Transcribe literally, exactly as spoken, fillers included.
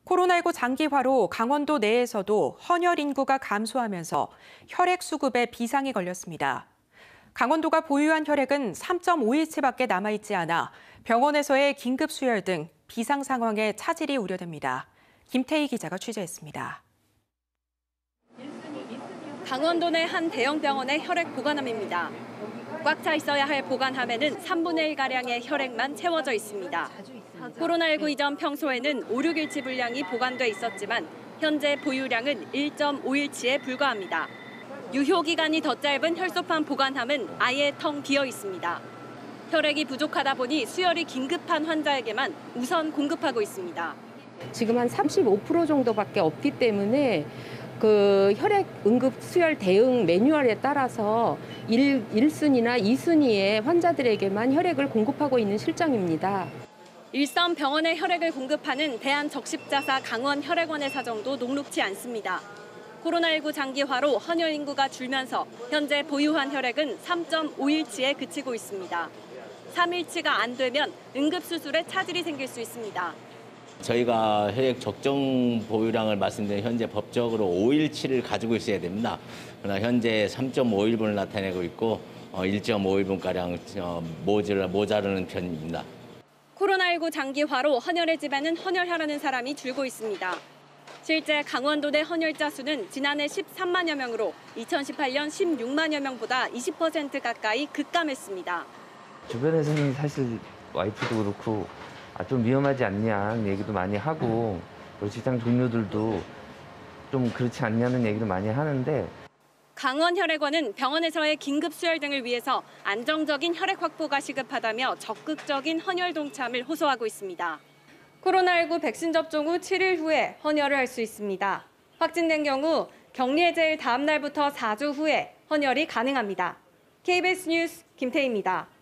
코로나십구 장기화로 강원도 내에서도 헌혈 인구가 감소하면서 혈액 수급에 비상이 걸렸습니다. 강원도가 보유한 혈액은 삼 점 오일치밖에 남아있지 않아 병원에서의 긴급 수혈 등 비상 상황에 차질이 우려됩니다. 김태희 기자가 취재했습니다. 강원도 내 한 대형 병원의 혈액 보관함입니다. 꽉 차 있어야 할 보관함에는 삼분의 일가량의 혈액만 채워져 있습니다. 코로나십구 이전 평소에는 오, 육일치 분량이 보관돼 있었지만 현재 보유량은 일 점 오일치에 불과합니다. 유효기간이 더 짧은 혈소판 보관함은 아예 텅 비어 있습니다. 혈액이 부족하다 보니 수혈이 긴급한 환자에게만 우선 공급하고 있습니다. 지금 한 삼십오 퍼센트 정도밖에 없기 때문에 그 혈액 응급 수혈 대응 매뉴얼에 따라서 일, 일순위나 이순위의 환자들에게만 혈액을 공급하고 있는 실정입니다. 일선 병원에 혈액을 공급하는 대한적십자사 강원혈액원의 사정도 녹록지 않습니다. 코로나십구 장기화로 헌혈 인구가 줄면서 현재 보유한 혈액은 삼 점 오일치에 그치고 있습니다. 삼일치가 안 되면 응급수술에 차질이 생길 수 있습니다. 저희가 혈액 적정 보유량을 말씀드린 현재 법적으로 오일치를 가지고 있어야 됩니다. 그러나 현재 삼 점 오일분을 나타내고 있고 일 점 오일분가량 모자르는 편입니다. 코로나십구 장기화로 헌혈의 집에는 헌혈하려는 사람이 줄고 있습니다. 실제 강원도 내 헌혈자 수는 지난해 십삼만여 명으로 이천십팔년 십육만여 명보다 이십 퍼센트 가까이 급감했습니다. 주변에서는 사실 와이프도 그렇고 아, 좀 위험하지 않냐는 얘기도 많이 하고 또 직장 동료들도 좀 그렇지 않냐는 얘기도 많이 하는데 강원혈액원은 병원에서의 긴급 수혈 등을 위해서 안정적인 혈액 확보가 시급하다며 적극적인 헌혈 동참을 호소하고 있습니다. 코로나십구 백신 접종 후 칠일 후에 헌혈을 할 수 있습니다. 확진된 경우 격리 해제일 다음 날부터 사 주 후에 헌혈이 가능합니다. 케이비에스 뉴스 김태희입니다.